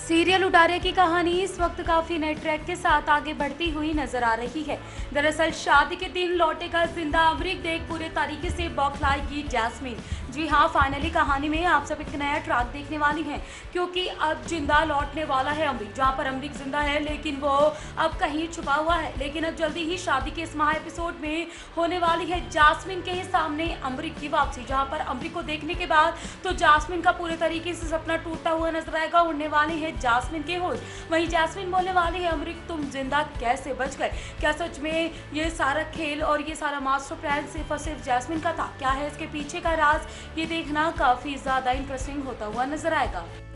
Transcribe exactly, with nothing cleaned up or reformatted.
Serial उडारे की कहानी इस वक्त काफी नए ट्रैक के साथ आगे बढ़ती हुई नजर आ रही है। दरअसल शादी के दिन लौटेगा जिंदा अमरीक देख पूरे तरीके से बौखलाएगी जैस्मीन। जी हाँ, फाइनली कहानी में आप सब एक नया ट्रैक देखने वाली हैं, क्योंकि अब जिंदा लौटने वाला है अमरीक। जहाँ पर अमरीक जिंदा है लेकिन वो अब कहीं छुपा हुआ है, लेकिन अब जल्दी ही शादी के इस महा एपिसोड में होने वाली है जैस्मीन के ही सामने अमरीक की वापसी। जहाँ पर अमरीक को देखने के बाद तो जैस्मीन का पूरे तरीके से सपना टूटता हुआ नजर आएगा। उड़ने वाली है जैस्मीन के होश। वहीं जैस्मीन बोलने वाली है, अमरीक तुम जिंदा कैसे बच गए? क्या सच में ये सारा खेल और ये सारा मास्टर प्लान सिर्फ और सिर्फ जैस्मीन का था? क्या है इसके पीछे का राज? ये देखना काफी ज्यादा इंटरेस्टिंग होता हुआ नजर आएगा।